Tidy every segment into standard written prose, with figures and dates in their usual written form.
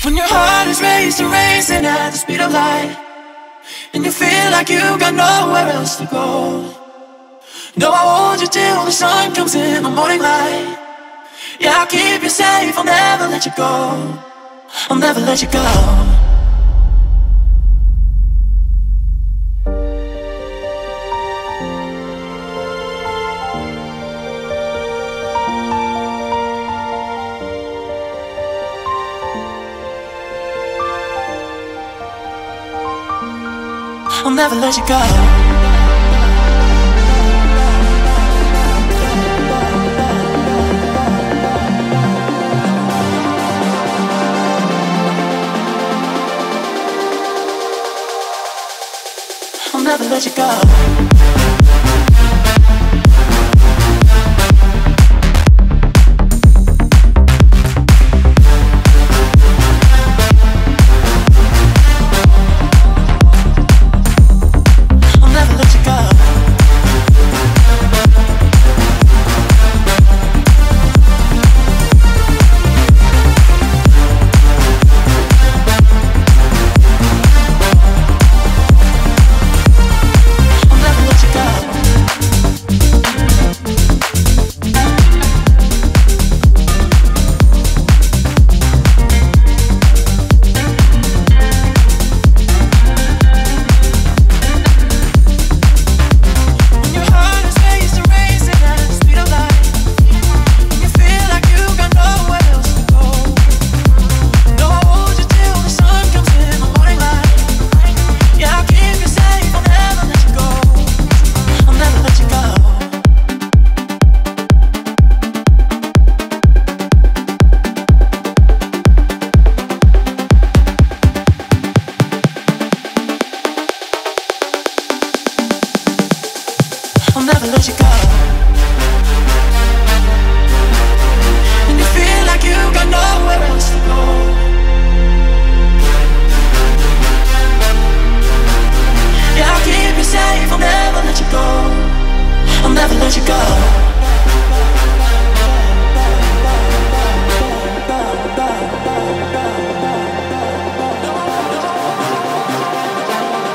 When your heart is racing, racing at the speed of light, and you feel like you got nowhere else to go. No, I hold you till the sun comes in the morning light. Yeah, I'll keep you safe, I'll never let you go. I'll never let you go. I'll never let you go. I'll never let you go. I'll never let you go. And you feel like you got nowhere else to go. Yeah, I'll keep you safe, I'll never let you go. I'll never let you go.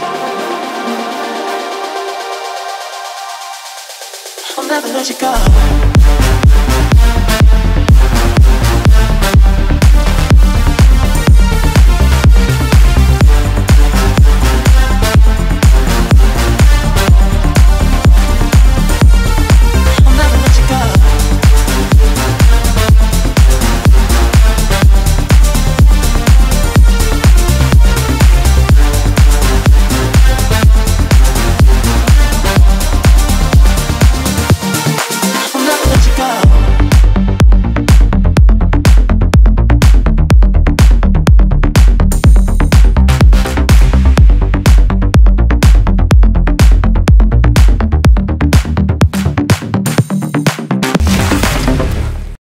I'll never let you go.